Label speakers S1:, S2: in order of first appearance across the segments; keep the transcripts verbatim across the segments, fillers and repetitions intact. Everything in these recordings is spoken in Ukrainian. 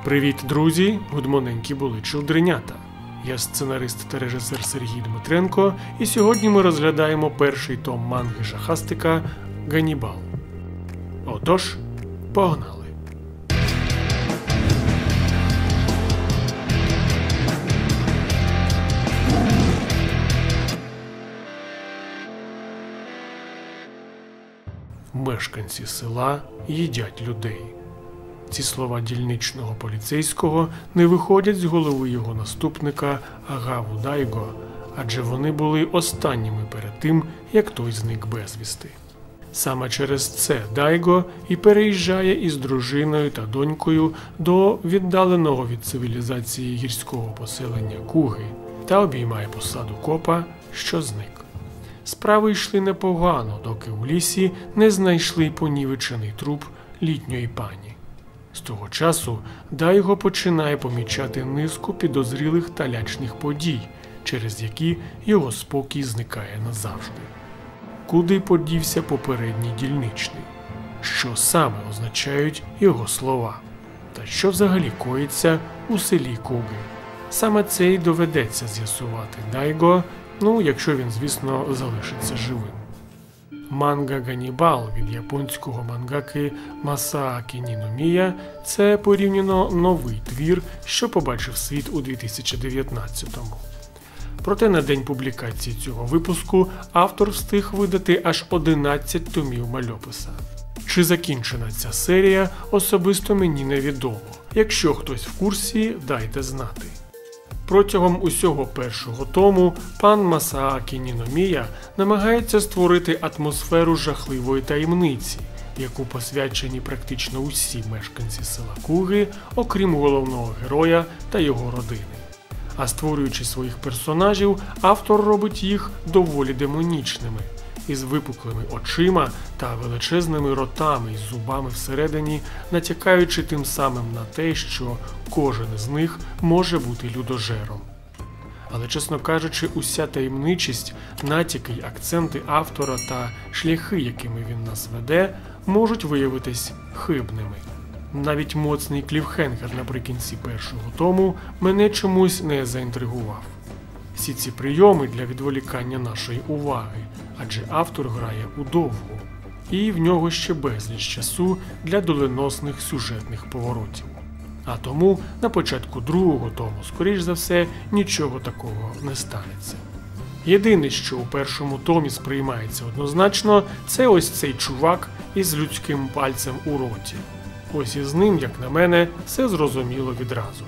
S1: Привіт, друзі! Гудмоненькі були чилдренята. Я сценарист та режисер Сергій Дмитренко, і сьогодні ми розглядаємо перший том манги жахастика «Ганнібал». Отож, погнали! Мешканці села їдять людей. Ці слова дільничного поліцейського не виходять з голови його наступника Агаву Дайго, адже вони були останніми перед тим, як той зник безвісти. Саме через це Дайго і переїжджає із дружиною та донькою до віддаленого від цивілізації гірського поселення Куги та обіймає посаду копа, що зник. Справи йшли непогано, доки у лісі не знайшли понівечений труп літньої пані. З того часу Дайго починає помічати низку підозрілих та лячних подій, через які його спокій зникає назавжди. Куди подівся попередній дільничний? Що саме означають його слова? Та що взагалі коїться у селі Куги? Саме це й доведеться з'ясувати Дайго, ну, якщо він, звісно, залишиться живим. Манга «Ганнібал» від японського мангаки Масаакі Ніномія – це порівняно новий твір, що побачив світ у дві тисячі дев'ятнадцятому. Проте на день публікації цього випуску автор встиг видати аж одинадцять томів мальописа. Чи закінчена ця серія, особисто мені невідомо. Якщо хтось в курсі, дайте знати. Протягом усього першого тому пан Масаакі Ніномія намагається створити атмосферу жахливої таємниці, яку посвячені практично усі мешканці села Куги, окрім головного героя та його родини. А створюючи своїх персонажів, автор робить їх доволі демонічними, із випуклими очима та величезними ротами із зубами всередині, натякаючи тим самим на те, що кожен з них може бути людожером. Але, чесно кажучи, уся таємничість, натяки й акценти автора та шляхи, якими він нас веде, можуть виявитись хибними. Навіть моцний кліфхенгер наприкінці першого тому мене чомусь не заінтригував. Всі ці прийоми для відволікання нашої уваги, адже автор грає удовго, і в нього ще безліч часу для доленосних сюжетних поворотів. А тому на початку другого тому, скоріш за все, нічого такого не станеться. Єдине, що у першому томі сприймається однозначно, це ось цей чувак із людським пальцем у роті. Ось із ним, як на мене, все зрозуміло відразу.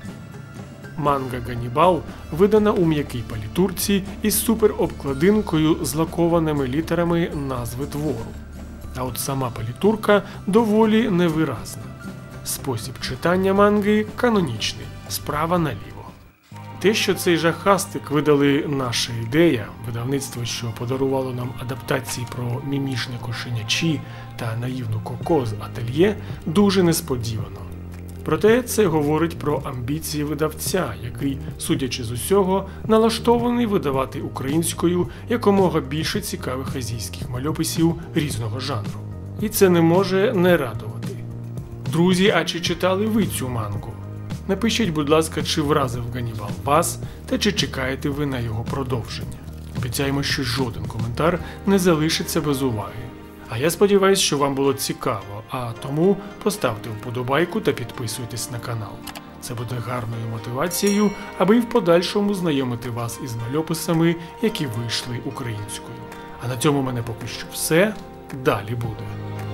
S1: Манга «Ганнібал» видана у м'якій палітурці із суперобкладинкою з лакованими літерами назви твору. А от сама палітурка доволі невиразна. Спосіб читання манги канонічний, справа наліво. Те, що цей жахастик видали «Наша ідея», видавництво, що подарувало нам адаптації про мімішне кошенячі та наївну Коко з ательє, дуже несподівано. Проте це говорить про амбіції видавця, який, судячи з усього, налаштований видавати українською якомога більше цікавих азійських мальописів різного жанру. І це не може не радувати. Друзі, а чи читали ви цю мангу? Напишіть, будь ласка, чи вразив «Ганнібал» вас, та чи чекаєте ви на його продовження. Обіцяємо, що жоден коментар не залишиться без уваги. А я сподіваюся, що вам було цікаво, а тому поставте вподобайку та підписуйтесь на канал. Це буде гарною мотивацією, аби і в подальшому знайомити вас із мальописами, які вийшли українською. А на цьому в мене поки що все. Далі буде.